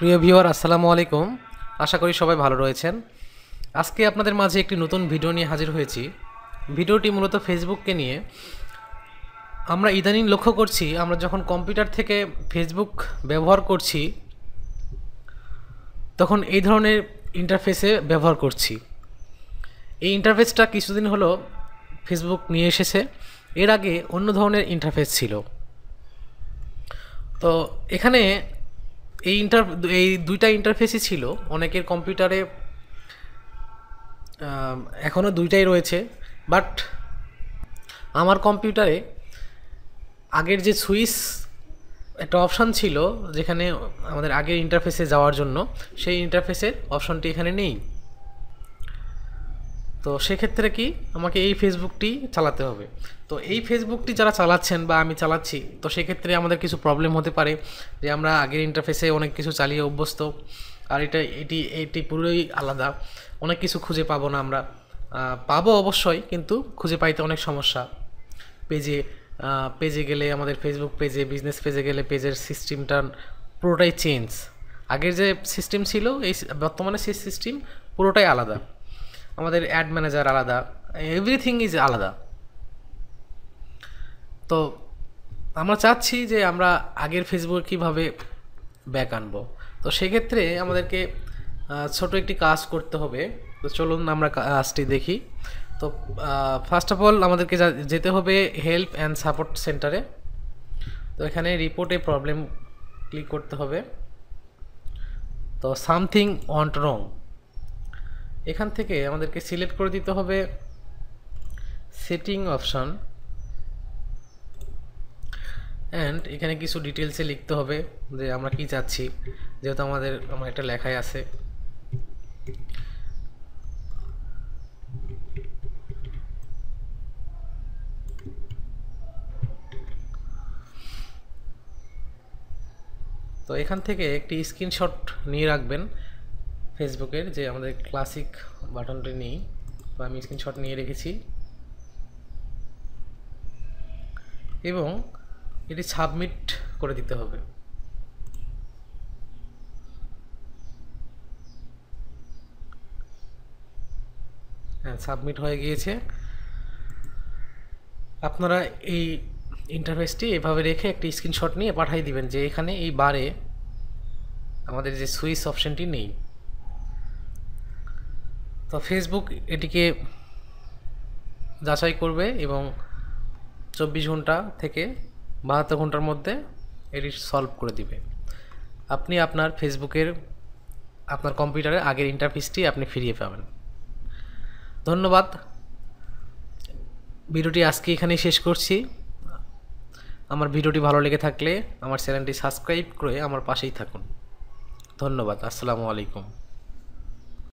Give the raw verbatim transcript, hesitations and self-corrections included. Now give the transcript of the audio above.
প্রিয় ভিউয়ার আসসালামু আলাইকুম। আশা করি সবাই ভালো রয়েছেন। আজকে আপনাদের মাঝে একটি নতুন ভিডিও নিয়ে হাজির হয়েছি। ভিডিওটি মূলত ফেসবুককে নিয়ে। আমরা ইদানিং লক্ষ্য করছি, আমরা যখন কম্পিউটার থেকে ফেসবুক ব্যবহার করছি তখন এই ধরনের ইন্টারফেসে ব্যবহার করছি। এই ইন্টারফেসটা কিছুদিন হলো ফেসবুক নিয়ে এসেছে। এর আগে অন্য ধরনের ইন্টারফেস ছিল। তো এখানে এই ইন্টার এই দুইটা ইন্টারফেসই ছিল। অনেকের কম্পিউটারে এখনও দুইটাই রয়েছে, বাট আমার কম্পিউটারে আগের যে সুইচ একটা অপশান ছিল যেখানে আমাদের আগের ইন্টারফেসে যাওয়ার জন্য, সেই ইন্টারফেসের অপশানটি এখানে নেই। তো সেক্ষেত্রে কি আমাকে এই ফেসবুকটি চালাতে হবে। তো এই ফেসবুকটি যারা চালাচ্ছেন বা আমি চালাচ্ছি, তো সেক্ষেত্রে আমাদের কিছু প্রবলেম হতে পারে যে আমরা আগের ইন্টারফেসে অনেক কিছু চালিয়ে অভ্যস্ত, আর এটা এটি এটি পুরোই আলাদা। অনেক কিছু খুঁজে পাবো না আমরা, পাবো অবশ্যই, কিন্তু খুঁজে পাইতে অনেক সমস্যা। পেজে পেজে গেলে আমাদের ফেসবুক পেজে, বিজনেস পেজে গেলে পেজের সিস্টেমটা পুরোটাই চেঞ্জ। আগের যে সিস্টেম ছিল, এই বর্তমানে সেই সিস্টেম পুরোটাই আলাদা। আমাদের অ্যাড ম্যানেজার আলাদা, এভরিথিং ইজ আলাদা। তো আমরা চাচ্ছি যে আমরা আগের ফেসবুক কীভাবে ব্যাক আনবো। তো সেক্ষেত্রে আমাদেরকে ছোট একটি কাজ করতে হবে। তো চলুন আমরা কাজটি দেখি। তো ফার্স্ট অফ অল আমাদেরকে যেতে হবে হেল্প অ্যান্ড সাপোর্ট সেন্টারে। তো এখানে রিপোর্টে প্রবলেম ক্লিক করতে হবে। তো সামথিং ওয়ান্ট রং, এখান থেকে আমাদেরকে সিলেক্ট করে দিতে হবে সেটিং অপশন, অ্যান্ড এখানে কিছু ডিটেলসে লিখতে হবে যে আমরা কি চাচ্ছি, যেহেতু আমাদের আমার একটা লেখাই আছে। তো এখান থেকে একটি স্ক্রিনশট নিয়ে রাখবেন ফেসবুকের, যে আমাদের ক্লাসিক বাটনটি নেই। তো আমি স্ক্রিনশট নিয়ে রেখেছি এবং এটি সাবমিট করে দিতে হবে। হ্যাঁ, সাবমিট হয়ে গিয়েছে। আপনারা এই ইন্টারফেসটি এভাবে রেখে একটি স্ক্রিনশট নিয়ে পাঠিয়ে দিবেন যে এখানে এই বারে আমাদের যে সুইচ অপশনটি নেই। তো ফেসবুক এটিকে যাচাই করবে এবং চব্বিশ ঘন্টা থেকে বাহাত্তর ঘন্টার মধ্যে এটি সলভ করে দিবে। আপনি আপনার ফেসবুকের আপনার কম্পিউটারে আগের ইন্টারফেসটি আপনি ফিরিয়ে পাবেন। ধন্যবাদ। ভিডিওটি আজকে এখানেই শেষ করছি। আমার ভিডিওটি ভালো লেগে থাকলে আমার চ্যানেলটি সাবস্ক্রাইব করে আমার পাশেই থাকুন। ধন্যবাদ। আসসালামু আলাইকুম।